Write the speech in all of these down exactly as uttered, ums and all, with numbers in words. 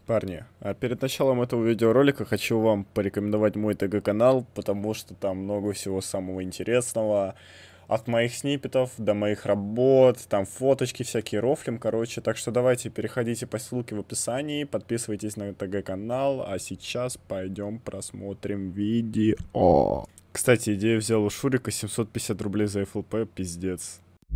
Парни, а перед началом этого видеоролика хочу вам порекомендовать мой ТГ-канал, потому что там много всего самого интересного. От моих сниппетов до моих работ, там фоточки всякие, рофлим, короче. Так что давайте переходите по ссылке в описании, подписывайтесь на ТГ-канал, а сейчас пойдем просмотрим видео. Кстати, идею взял у Шурика, семьсот пятьдесят рублей за эф эл пэ, пиздец.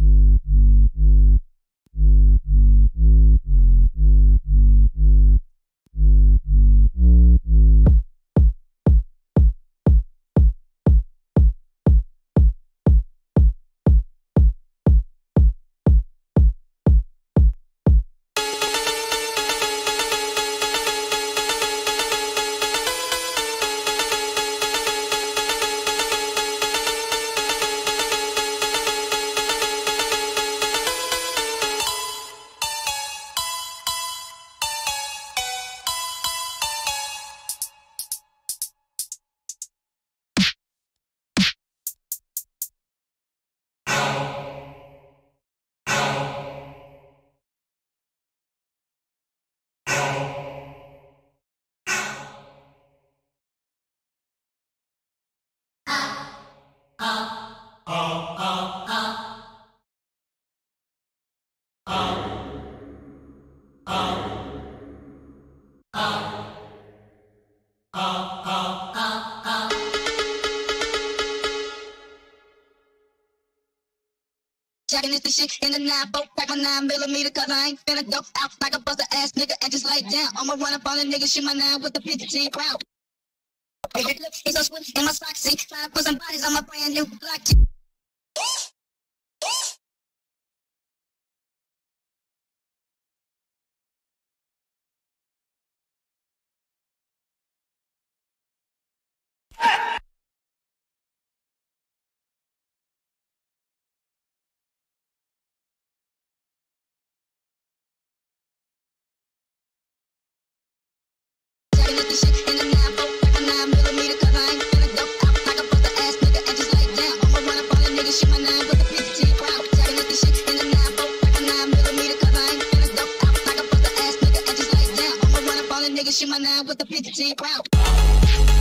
Jacking this shit in the nine, four, pack my nine millimeter, cause I ain't finna go out like a buster ass nigga and just lay down. I'ma run up on a nigga, shoot my nine with the fifteen crowd. It's so swift in my socks, see, trying to put some bodies on my brand new Glock. Shoot my nine with the fifteen crowd.